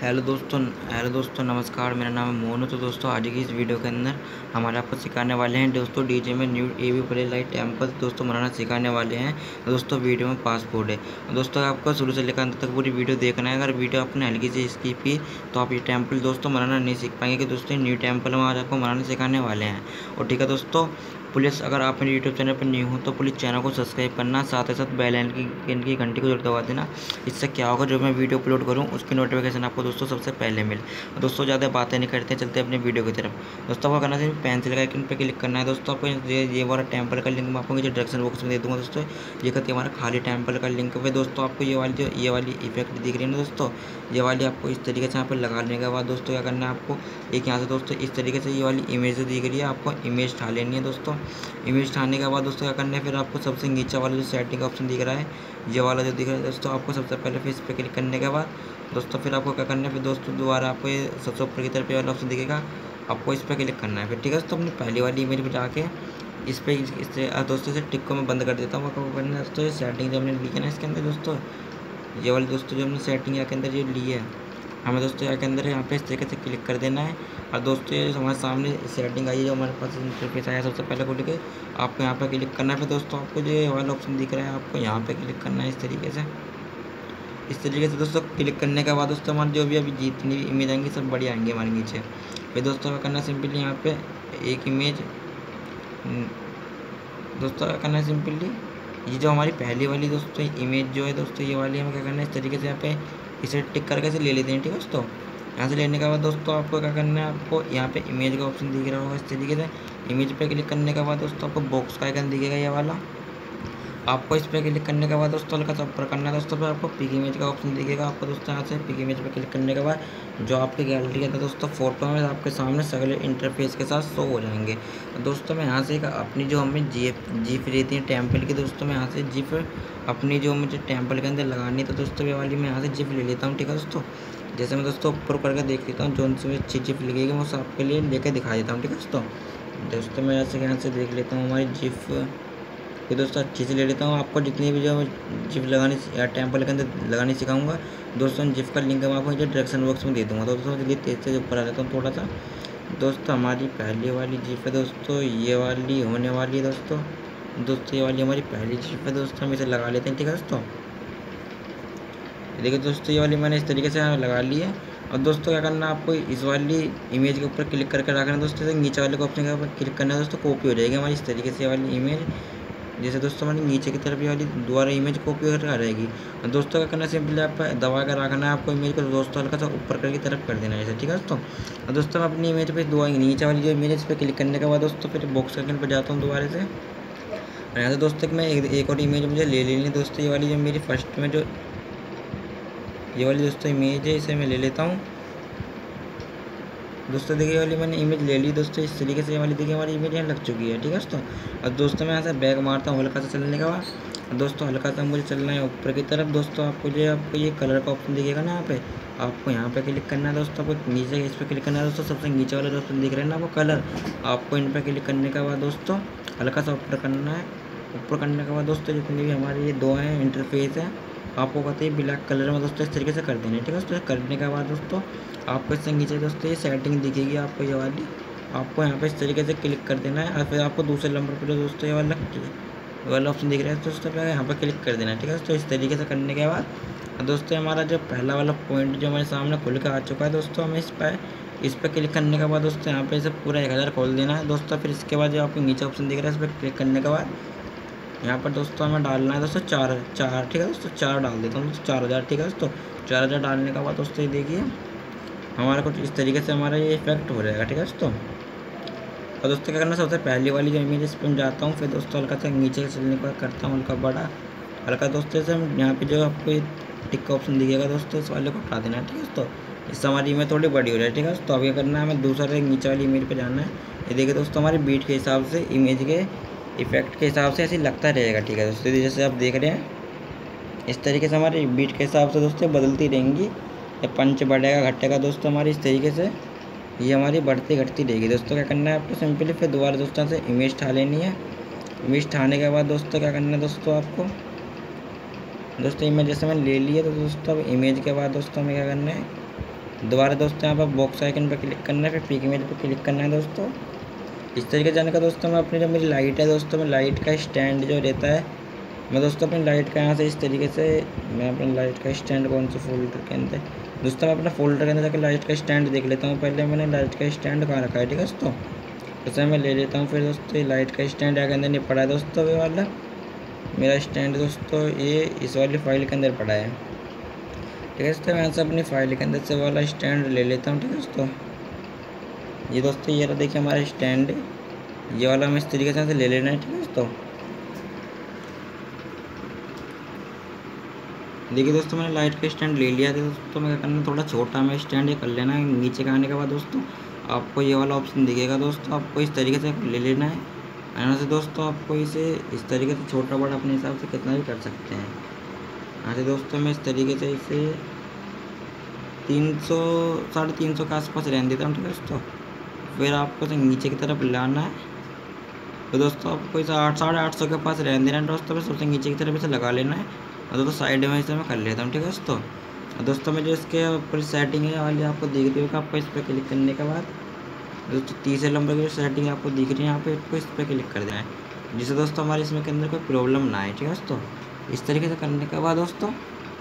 Hello दोस्तों नमस्कार। मेरा नाम है मोनू। तो दोस्तों आज की इस वीडियो के अंदर हमारे आपको सिखाने वाले हैं दोस्तों डीजे में new AV play light temple दोस्तों बनाना सिखाने वाले हैं। दोस्तों वीडियो में पासपोर्ट है। दोस्तों आपको शुरू से लेकर अंत तक पूरी वीडियो देखना है। अगर वीडियो आपने हल्की से स्किप की तो आप ये टेम्पल दोस्तों बनाना नहीं सीख पाएंगे कि दोस्तों न्यू टेम्पल हम आज आपको बनाना सिखाने वाले हैं। और ठीक है दोस्तों, प्लीज़ अगर आप मेरे यूट्यूब चैनल पर न्यू हो तो प्लीज़ चैनल को सब्सक्राइब करना, साथ ही साथ बेल आइकन की घंटी को जरूर दबा देना। इससे क्या होगा, जो मैं वीडियो अपलोड करूँ उसकी नोटिफिकेशन आपको दोस्तों सबसे पहले मिले। दोस्तों ज़्यादा बातें नहीं करते, चलते अपने वीडियो की तरफ। दोस्तों आपको करना चाहिए पेंसिल का आइकन पर क्लिक करना है। दोस्तों आपको ये वाला टेम्पल का लिंक मैं आपको डिस्क्रिप्शन बॉक्स में दे दूँगा। दोस्तों ये कहती है हमारा खाली टेम्पल का लिंक पे। दोस्तों आपको ये वाली इफेक्ट दिख रही है ना दोस्तों, ये वाली आपको इस तरीके से यहाँ पर लगाने के बाद दोस्तों क्या करना है, आपको एक यहाँ से दोस्तों इस तरीके से ये वाली इमेज दिख रही है, आपको इमेज उठा लेनी है। दोस्तों इमेज उठाने के बाद दोस्तों क्या करना है, फिर आपको सबसे नीचे वाला जो सेटिंग का ऑप्शन दिख रहा है, ये वाला जो दिख रहा है दोस्तों, आपको सबसे पहले फिर इस पर क्लिक करने के बाद दोस्तों फिर आपको क्या करना है, फिर दोस्तों दोबारा आपको ये सबसे ऊपर की तरफ ये वाला ऑप्शन दिखेगा, आपको इस पर क्लिक करना है। फिर ठीक है दोस्तों, अपनी पहली वाली इमेज पर जाके इस पर दोस्तों से टिक को मैं बंद कर देता हूँ। आपको करना है दोस्तों, ये सेटिंग जो हमने ली है ना इसके अंदर दोस्तों, ये वाली दोस्तों जो हमने सेटिंग यहाँ के अंदर ये ली है, हमें दोस्तों यहाँ के अंदर यहाँ पे इस तरीके से क्लिक कर देना है। और दोस्तों ये हमारे सामने सेटिंग आई है, जो हमारे पास इंटरफेस आया सबसे पहले खोल के आपको यहाँ पे क्लिक करना है। फिर दोस्तों आपको जो ये वाला ऑप्शन दिख रहा है, आपको यहाँ पे क्लिक करना है इस तरीके से दोस्तों क्लिक करने के बाद दोस्तों हमारी जो भी अभी जितनी भी इमेज आएंगी सब बड़ी आएंगी हमारे नीचे। फिर दोस्तों क्या करना है, सिंपली यहाँ पे एक इमेज दोस्तों क्या करना है, सिंपली ये जो हमारी पहली वाली दोस्तों इमेज जो है दोस्तों, ये वाली हमें क्या करना है, इस तरीके से यहाँ पे इसे टिक करके से ले लेते हैं। ठीक है दोस्तों, यहाँ से लेने के बाद दोस्तों आपको क्या करना है, आपको यहाँ पे इमेज का ऑप्शन दिख रहा होगा, इस तरीके से इमेज पे क्लिक करने के बाद दोस्तों आपको बॉक्स का आइकन दिखेगा ये वाला, आपको इस पर क्लिक करने के बाद दोस्तों हल्का सा ऊपर करना है। दोस्तों फिर आपको पिक इमेज का ऑप्शन दिखेगा, आपको दोस्तों यहाँ से पिक इमेज पर क्लिक करने के बाद जो आपकी गैलरी है दोस्तों फोटो में आपके सामने सगले इंटरफेस के साथ शो हो जाएंगे। दोस्तों मैं यहाँ से अपनी जो हमें जीप रहती है टेम्पल की, दोस्तों मैं यहाँ से जीप अपनी जो मुझे टेम्पल के अंदर लगानी है, तो दोस्तों ये वाली मैं यहाँ से जीप ले लेता हूँ। ठीक है दोस्तों, जैसे मैं दोस्तों ऊपर करके देख लेता हूँ, जो सी अच्छी जीप लगेगी मैं उस आपके लिए लेकर दिखा देता हूँ। ठीक है दोस्तों मैं ऐसे यहाँ से देख लेता हूँ हमारी जीप, फिर दोस्तों अच्छे से ले लेता हूँ। आपको जितनी भी जो जिप लगानी या टेम्पल के अंदर लगानी सिखाऊंगा दोस्तों, जिप का लिंक मैं आपको जो डायरेक्शन बॉक्स में दे दूँगा। तो दोस्तों चलिए तेज से ऊपर आ जाता हूँ थोड़ा सा। दोस्तों हमारी पहली वाली जिप है दोस्तों, ये वाली होने वाली है दोस्तों ये वाली हमारी पहली जिप है दोस्तों, हम इसे लगा लेते हैं। ठीक है दोस्तों, देखिए दोस्तों ये वाली मैंने इस तरीके से लगा ली है। और दोस्तों क्या करना है, आपको इस वाली इमेज के ऊपर क्लिक करके रखना है दोस्तों, से नीचे वाले को ऑप्शन के ऊपर क्लिक करना है दोस्तों, कॉपी हो जाएगी हमारी इस तरीके से वाली इमेज। जैसे दोस्तों हमारी नीचे की तरफ ये वाली दोबारा इमेज कॉपी करके आ जाएगी। और दोस्तों क्या करना है, सिंपली आप दबा कर रखना है आपको इमेज को दोस्तों, हल्का सा ऊपर करके तरफ कर देना है ऐसे। ठीक है दोस्तों, और दोस्तों मैं अपनी इमेज पे दो नीचे वाली जो इमेज इस पर क्लिक करने के बाद दोस्तों फिर बॉक्स आइकन पर जाता हूँ दोबारा से। और यहाँ से दोस्तों मैं एक और इमेज मुझे ले लेनी है दोस्तों, ये वाली जो मेरी फर्स्ट में जो ये वाली दोस्तों इमेज है, इसे मैं ले लेता हूँ। दोस्तों देखिए वाली मैंने इमेज ले ली दोस्तों, इस तरीके से वाली देखिए हमारी इमेज यहाँ लग चुकी है। ठीक है दोस्तों, और दोस्तों मैं यहाँ से बैक मारता हूँ हल्का सा चलने के बाद। दोस्तों हल्का सा मुझे चलना है ऊपर की तरफ। दोस्तों आपको ये कलर का ऑप्शन दिखेगा ना, यहाँ पे आपको यहाँ पे क्लिक करना है दोस्तों, आपको नीचे इस पर क्लिक करना है दोस्तों, सबसे नीचे वाला दोस्तों दिख रहा है ना आपको कलर, आपको इन पर क्लिक करने के बाद दोस्तों हल्का सा ऊपर करना है। ऊपर करने के बाद दोस्तों जितने भी हमारे ये दो हैं इंटरफेस है, आपको कहते हैं ब्लैक कलर में दोस्तों इस तरीके से कर देना है। ठीक है दोस्तों, करने के बाद दोस्तों आपको इससे नीचे दोस्तों ये सेटिंग दिखेगी आपको ये वाली, आपको यहाँ पे इस तरीके से क्लिक कर देना है। और फिर आपको दूसरे नंबर पर दोस्तों ये वाला ऑप्शन दिख रहा है दोस्तों, यहाँ पर क्लिक कर देना है। ठीक है दोस्तों, इस तरीके से करने के बाद दोस्तों हमारा जो पहला वाला पॉइंट जो हमारे सामने खुल कर आ चुका है दोस्तों, हमें इस पर क्लिक करने के बाद दोस्तों यहाँ पे इसे पूरा 1000 खोल देना है दोस्तों। फिर इसके बाद जो आपको नीचे ऑप्शन दिख रहा है, इस पर क्लिक करने के बाद यहाँ पर दोस्तों हमें डालना है दोस्तों चार। ठीक है दोस्तों, 4 डाल देता हूँ दोस्तों, 4000। ठीक है दोस्तों, 4000 डालने के बाद दोस्तों ये देखिए हमारा कुछ इस तरीके से हमारा ये इफेक्ट हो जाएगा। ठीक है दोस्तों, और दोस्तों क्या करना, सबसे पहली वाली जो इमेज इस पर जाता हूँ, फिर दोस्तों हल्का सा नीचे चलने का करता हूँ हल्का बड़ा हल्का दोस्तों से हम यहाँ पे जो आपको टिक का ऑप्शन दिखेगा दोस्तों, इस वाले को हटा देना है। ठीक है दोस्तों, इससे हमारी इमेज थोड़ी बड़ी हो जाए। ठीक है दोस्तों, अब क्या करना है, हमें दूसरा नीचे वाली इमेज पर जाना है। ये देखिए दोस्तों हमारी बीट के हिसाब से इमेज के इफेक्ट के हिसाब से ऐसे लगता रहेगा। ठीक है दोस्तों, जैसे आप देख रहे हैं इस तरीके से हमारी बीट के हिसाब से दोस्तों बदलती रहेंगी, ये पंच बढ़ेगा घटेगा दोस्तों हमारी इस तरीके से ये हमारी बढ़ती घटती रहेगी। दोस्तों क्या करना है, आपको सिंपली फिर दोबारा दोस्तों से इमेज उठा लेनी है। इमेज उठाने के बाद दोस्तों क्या करना है दोस्तों, आपको दोस्तों इमेज जैसे मैंने ले ली है, तो दोस्तों अब इमेज के बाद दोस्तों हमें क्या करना है, दोबारा दोस्तों यहाँ पर बॉक्स आइकन पर क्लिक करना है, फिर पिक इमेज पर क्लिक करना है दोस्तों। इस तरीके से जाने का दोस्तों मैं अपनी जो मेरी लाइट है दोस्तों, मैं लाइट का स्टैंड जो रहता है, मैं दोस्तों अपनी लाइट का यहाँ से इस तरीके से मैं अपनी लाइट का स्टैंड कौन से फोल्डर के अंदर दोस्तों, मैं अपना फोल्डर के अंदर जाकर लाइट का स्टैंड देख लेता हूँ। पहले मैंने लाइट का स्टैंड कहाँ रखा है, ठीक है दोस्तों। जैसे मैं ले लेता हूँ, फिर दोस्तों ये लाइट का स्टैंड के अंदर नहीं पड़ा है दोस्तों, ये वाला मेरा स्टैंड दोस्तों ये इस वाली फाइल के अंदर पड़ा है, ठीक है दोस्तों। मैं यहाँ से अपनी फाइल के अंदर से वाला स्टैंड ले लेता हूँ, ठीक है दोस्तों। ये दोस्तों ये देखिए हमारा स्टैंड, ये वाला हमें इस तरीके से ले लेना है, ठीक है दोस्तों। देखिए दोस्तों मैंने लाइट का स्टैंड ले लिया था दोस्तों। मैं क्या करना, थोड़ा छोटा में स्टैंड ये कर लेना है। नीचे का आने के बाद दोस्तों आपको ये वाला ऑप्शन दिखेगा दोस्तों, आपको इस तरीके से ले लेना है। यहाँ से दोस्तों आपको इसे इस तरीके से छोटा बड़ा अपने हिसाब से कितना भी कर सकते हैं। यहाँ से दोस्तों मैं इस तरीके से इसे 300 350 के आसपास रहने देता हूँ, ठीक है दोस्तों। फिर आपको इसे नीचे की तरफ लाना है, तो दोस्तों आपको इसे 800 के पास रहने देना है दोस्तों। फिर सबसे नीचे की तरफ इसे लगा लेना है, और दोस्तों साइड में इसे मैं कर लेता हूँ, ठीक है दोस्तों। और दोस्तों मैं जो इसके ऊपर सेटिंग है वाली आपको दिख रही होगी, आपको इस पर क्लिक करने के बाद दोस्तों तीसरे नंबर की जो सेटिंग आपको दिख रही है यहाँ पे, आपको इस पर क्लिक कर देना है, जिससे दोस्तों हमारे इसमें के अंदर कोई प्रॉब्लम ना आए, ठीक है दोस्तों। इस तरीके से करने के बाद दोस्तों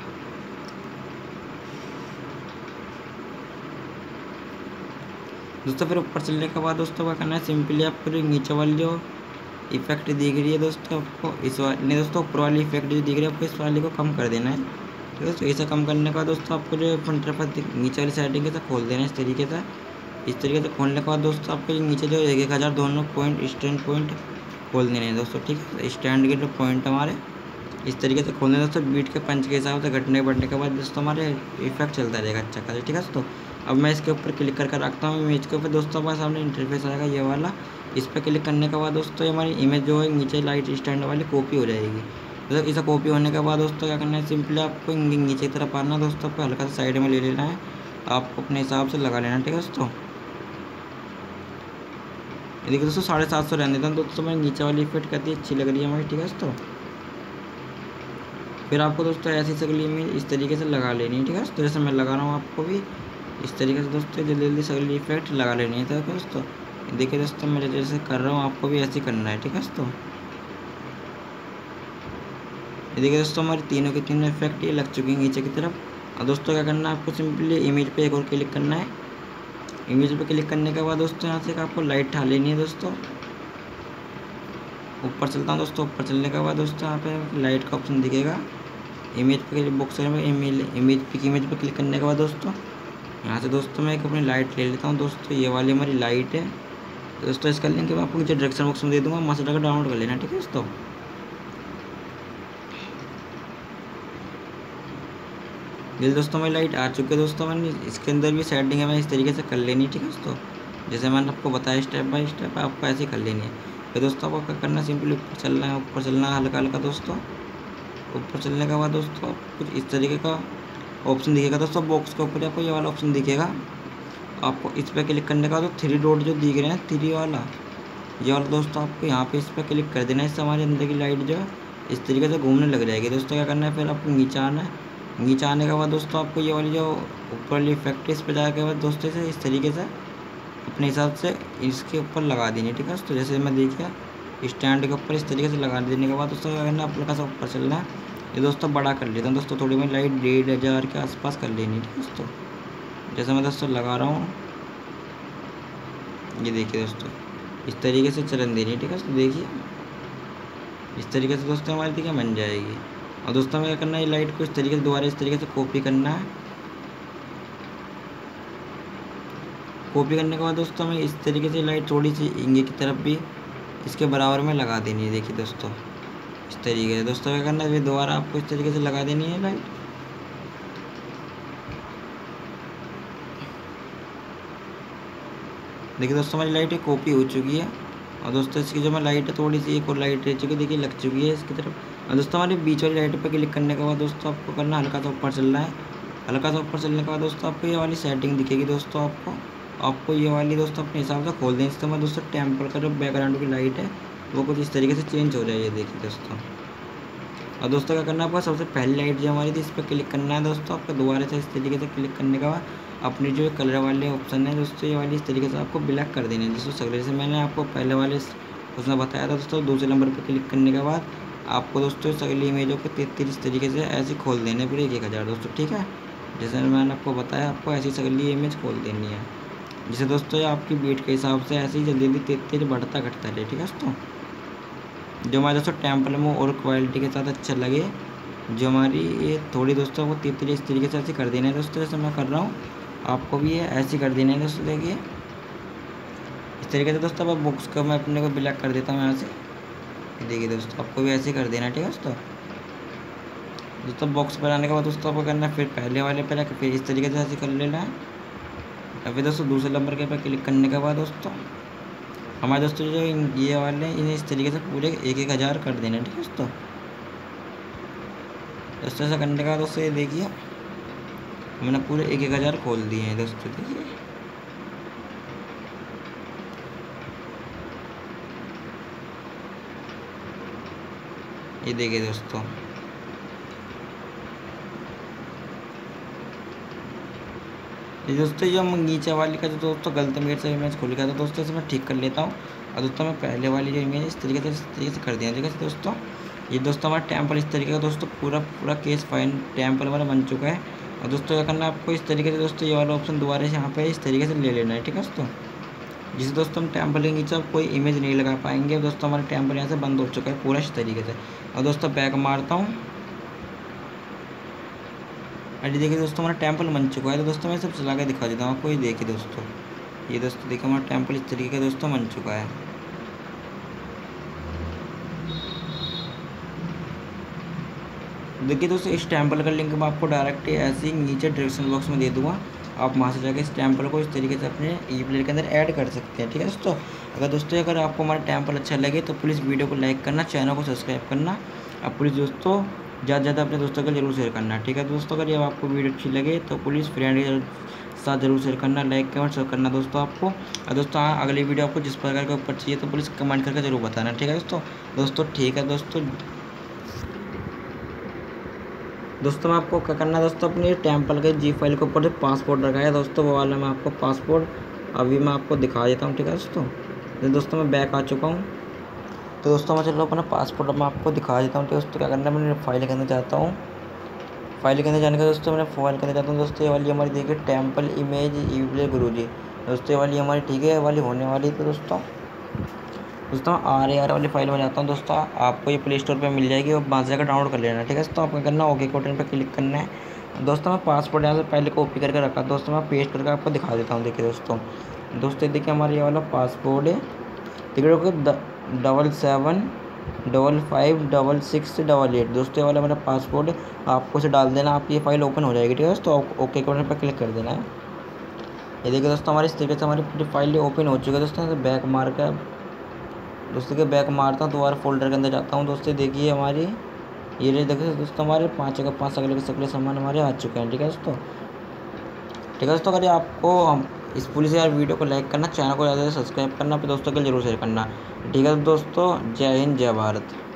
फिर ऊपर चलने के बाद दोस्तों क्या करना है, सिंपली आपको जो नीचे वाली जो इफेक्ट दिख रही है दोस्तों, आपको इस वाली नहीं दोस्तों, ऊपर वाली इफेक्ट जो दिख रही है आपको इस वाली को कम कर देना है, ठीक है दोस्तों। इसे कम करने के बाद दोस्तों आपको जो फ्रंट पर नीचे वाली सेटिंग है खोल देना है इस तरीके से। इस तरीके से खोलने के बाद दोस्तों आपको नीचे जो 1000 दोनों पॉइंट स्टैंड पॉइंट खोल देने हैं दोस्तों, ठीक है। स्टैंड के जो पॉइंट हमारे इस तरीके से खोलने दोस्तों, बीट के पंच के हिसाब से घटने बढ़ने के बाद दोस्तों हमारे इफेक्ट चलता रहेगा अच्छा खासा, ठीक है दोस्तों। अब मैं इसके ऊपर क्लिक करके रखता हूँ इमेज के ऊपर दोस्तों, हमारे सामने इंटरफेस आएगा ये वाला। इस पर क्लिक करने के बाद दोस्तों हमारी इमेज जो है नीचे लाइट स्टैंड वाली कॉपी हो जाएगी। तो इसे कॉपी होने के बाद दोस्तों क्या करना है, सिंपली आपको नीचे की तरफ आना दोस्तों, आपको हल्का सा साइड में ले लेना है, आपको अपने हिसाब से लगा लेना, ठीक है दोस्तों। देखिए दोस्तों 750 रहने देता हूँ दोस्तों, मैं नीचे वाली इफेक्ट करती अच्छी लग रही है हमारी, ठीक है दोस्तों। फिर आपको दोस्तों ऐसी सगली इमेज इस तरीके से लगा लेनी है, ठीक है दोस्तों। जैसे मैं लगा रहा हूँ आपको भी इस तरीके से दोस्तों जल्दी जल्दी सगली इफेक्ट लगा लेनी है, ठीक है दोस्तों। देखिए दोस्तों मैं जैसे कर रहा हूँ आपको भी ऐसे करना है, ठीक है दोस्तों। देखिए दोस्तों हमारी तीनों की तीनों इफेक्ट ये लग चुकी है नीचे की तरफ। और दोस्तों क्या करना है, आपको सिंपली इमेज पे एक और क्लिक करना है। इमेज पे क्लिक करने के बाद दोस्तों यहाँ से आपको लाइट ठा लेनी है दोस्तों। ऊपर चलता हूँ दोस्तों, ऊपर चलने के बाद दोस्तों यहाँ पे लाइट का ऑप्शन दिखेगा, इमेज पे बॉक्स में इमेज पे क्लिक करने के बाद दोस्तों यहाँ से दोस्तों मैं एक अपनी लाइट ले लेता हूँ दोस्तों। ये वाली हमारी लाइट है दोस्तों, इसका लिंक मैं आपको नीचे डिस्क्रिप्शन बॉक्स में दे दूँगा, मस्त का डाउनलोड कर लेना, ठीक है दोस्तों। ये दोस्तों मेरी लाइट आ चुकी है दोस्तों। मैंने इसके अंदर भी सेटिंग है मैं इस तरीके से कर लेनी है, ठीक है दोस्तों। जैसे मैंने आपको बताया स्टेप बाय स्टेप आपको ऐसे ही कर लेनी है। फिर दोस्तों आपको क्या करना है, सिंपली ऊपर चलना है, ऊपर चलना है हल्का हल्का दोस्तों। ऊपर चलने के बाद दोस्तों कुछ इस तरीके का ऑप्शन दिखेगा दोस्तों, बॉक्स के ऊपर आपको ये वाला ऑप्शन दिखेगा। आपको इस पर क्लिक करने का तो 3 डॉट जो दिख रहे हैं 3 वाला, ये वाला दोस्तों आपको यहाँ पे इस पर क्लिक कर देना है। इससे हमारे अंदर की लाइट जो है इस तरीके से घूमने लग जाएगी दोस्तों। क्या करना है, फिर आपको नीचे आना है। नीचे आने के बाद दोस्तों आपको ये वाली जो ऊपर वाली इफेक्ट है इस पर जाने के बाद दोस्तों इसे इस तरीके से अपने हिसाब से इसके ऊपर लगा देनी है, ठीक है दोस्तों। जैसे मैं देखिए स्टैंड के ऊपर इस तरीके से लगा देने के बाद दोस्तों क्या करना है, हल्का सा ऊपर चलना है। ये दोस्तों बड़ा कर लेता हूँ दोस्तों, थोड़ी मैं लाइट 1500 के आसपास कर लेनी है, ठीक है दोस्तों। जैसे मैं दोस्तों लगा रहा हूँ, ये देखिए दोस्तों इस तरीके से चलन देनी है, ठीक है दोस्तों। देखिए इस तरीके से दोस्तों हमारी देखिए बन जाएगी। और दोस्तों में क्या करना है, ये लाइट को इस तरीके से दोबारा इस तरीके से कॉपी करना है। कॉपी करने के बाद दोस्तों हमें इस तरीके से लाइट थोड़ी सी इंगे की तरफ भी इसके बराबर में लगा देनी है। देखिए दोस्तों इस तरीके से दोस्तों क्या करना है, फिर दोबारा आपको इस तरीके से लगा देनी है लाइट। देखिए दोस्तों हमारी लाइट कॉपी हो चुकी है। और दोस्तों इसकी जो मैं लाइट है थोड़ी सी एक और लाइट रह चुकी है, देखिए लग चुकी है इसकी तरफ। और दोस्तों हमारी बीच वाली लाइट पर क्लिक करने के बाद दोस्तों आपको करना हल्का सा ऊपर चलना है। हल्का सा ऊपर चलने के बाद दोस्तों आपको ये वाली सेटिंग दिखेगी दोस्तों। आपको ये वाली दोस्तों अपने हिसाब से खोल दें। इससे मैं दोस्तों टेम्पल का जो बैकग्राउंड की लाइट है वो कुछ इस तरीके से चेंज हो जाएगी, देखिए दोस्तों। और दोस्तों क्या करना है, आपको सबसे पहली लाइट जो हमारी थी इस पर क्लिक करना है दोस्तों। आपको दोबारा से इस तरीके से क्लिक करने के बाद अपनी जो कलर वाले ऑप्शन है दोस्तों, ये वाली इस तरीके से आपको ब्लैक कर देना है दोस्तों सगले से। मैंने आपको पहले वाले उसमें बताया था दोस्तों, दूसरे नंबर पर क्लिक करने के बाद आपको दोस्तों सगली इमेजों को 33 तरीके से ऐसे खोल देने पूरे 1000 दोस्तों, ठीक है। जैसे मैंने आपको बताया, आपको ऐसी सगली इमेज खोल देनी है, जिसे दोस्तों आपकी बीट के हिसाब से ऐसे ही जल्दी जल्दी 33 बढ़ता घटता रहे, ठीक है दोस्तों। जो हमारे दोस्तों टेम्पल में और क्वालिटी के साथ अच्छा लगे, जो हमारी ये थोड़ी दोस्तों वो 33 इस तरीके से ऐसे कर देना है दोस्तों, जैसे मैं कर रहा हूँ आपको भी ये ऐसे कर देना है दोस्तों। देखिए इस तरीके से दोस्तों। अब बुक्स को मैं अपने को ब्लैक कर देता हूँ यहाँ से, देखिए दोस्तों आपको भी ऐसे कर देना है, ठीक है दोस्तों। दोस्तों बॉक्स पर आने के बाद दोस्तों आपको करना है फिर पहले वाले पर आकर फिर इस तरीके से ऐसे कर लेना है। और फिर दोस्तों दूसरे नंबर के पर क्लिक करने के बाद दोस्तों हमारे दोस्तों जो ये वाले हैं इन्हें इस तरीके से पूरे 1000 कर देना है, ठीक है दोस्तों। दोस्तों ऐसा करने के बाद दोस्तों ये देखिए मैंने पूरे 1000 खोल दिए हैं दोस्तों, देखिए। ये देखिए दोस्तों, ये दोस्तों जो नीचे वाली का जो दोस्तों गलत मेरे से इमेज खुल गया था दोस्तों, इसे मैं ठीक कर लेता हूँ। और दोस्तों मैं पहले वाली जो इमेज इस तरीके से कर दिया, ठीक है दोस्तों। ये दोस्तों हमारा टेम्पल इस तरीके का दोस्तों पूरा केस फाइन टेम्पल हमारा बन चुका है। और दोस्तों क्या करना है आपको इस तरीके से दोस्तों ये वाला ऑप्शन दोबारा से यहाँ पे इस तरीके से ले लेना है, ठीक है दोस्तों। जिसे दोस्तों हम टेम्पल के नीचे कोई इमेज नहीं लगा पाएंगे दोस्तों, हमारा टेम्पल यहाँ से बंद हो चुका है पूरा इस तरीके से। और दोस्तों बैक मारता हूँ, अरे देखिए दोस्तों हमारा टेम्पल बन चुका है। तो दोस्तों मैं सब चला के दिखा देता हूँ आपको, ये देखिए दोस्तों, ये दोस्तों देखिए हमारा टेम्पल इस तरीके का दोस्तों बन चुका है। देखिए दोस्तों इस टेम्पल का लिंक मैं आपको डायरेक्ट ऐसे ही नीचे डिस्क्रिप्शन बॉक्स में दे दूँगा, आप वहाँ से जाकर इस टेम्पल को इस तरीके से अपने ई प्लेयर के अंदर ऐड कर सकते हैं, ठीक है दोस्तों। अगर आपको हमारा टेम्पल अच्छा लगे तो प्लीज़ वीडियो को लाइक करना, चैनल को सब्सक्राइब करना। अब प्लीज़ दोस्तों ज़्यादा से ज़्यादा अपने दोस्तों को जरूर शेयर करना, ठीक है दोस्तों। अगर ये आपको वीडियो अच्छी लगे तो प्लीज़ फ्रेंड के साथ जरूर शेयर करना, लाइक कमेंट शेयर करना दोस्तों आपको। और दोस्तों हाँ अगली वीडियो आपको जिस प्रकार के ऊपर चाहिए तो प्लीज़ कमेंट करके जरूर बताना, ठीक है दोस्तों ठीक है दोस्तों मैं आपको क्या करना है दोस्तों, अपने टेम्पल के जी फाइल के ऊपर जो पासपोर्ट रखा है दोस्तों, वो वाला मैं आपको पासपोर्ट अभी मैं आपको दिखा देता हूँ, ठीक है दोस्तों मैं बैक आ चुका हूँ। तो दोस्तों मैं चलो अपना पासपोर्ट मैं आपको दिखा देता हूँ, ठीक है दोस्तों। क्या करना है मैंने फाइल के अंदर जाता हूँ, फाइल के अंदर जाने का दोस्तों मैंने फाइल के अंदर जाता हूँ दोस्तों। ये वाली हमारी देखिए टेम्पल इमेज ई प्लेयर गुरुजी दोस्तों, ये वाली हमारी ठीक है, ये वाली होने वाली। तो दोस्तों RAR वाली फाइल में जाता हूँ दोस्तों, आपको ये प्ले स्टोर पे मिल जाएगी और वहाँ से जाकर डाउनलोड कर लेना, ठीक है दोस्तों। आपको करना ओके बटन पे क्लिक करना है दोस्तों। मैं पासपोर्ट यहाँ से पहले कॉपी करके रखा दोस्तों, मैं पेस्ट करके आपको दिखा देता हूँ। देखिए दोस्तों देखिए हमारा ये वाला पासपोर्ट है, देखिए 77556688 दोस्तों, ये वाला मेरा पासपोर्ट है। आपको इसे डाल देना, आप ये फाइल ओपन हो जाएगी, ठीक है दोस्तों। ओके बटन पर क्लिक कर देना है। ये देखिए दोस्तों हमारे इस तरीके से हमारी पूरी फाइल ओपन हो चुकी है दोस्तों। बैक मार कर दोस्तों के बैक मारता हूँ, दोबारा फोल्डर के अंदर जाता हूँ दोस्तों। देखिए हमारी ये देखिए दोस्तों हमारे 5 के 5 अगले सगले सामान हमारे आ चुके हैं, ठीक है दोस्तों। अगर आपको इस पुलिस यार वीडियो को लाइक करना, चैनल को ज़्यादा से सब्सक्राइब करना, फिर दोस्तों के जरूर शेयर करना, ठीक है दोस्तों। जय हिंद जय भारत।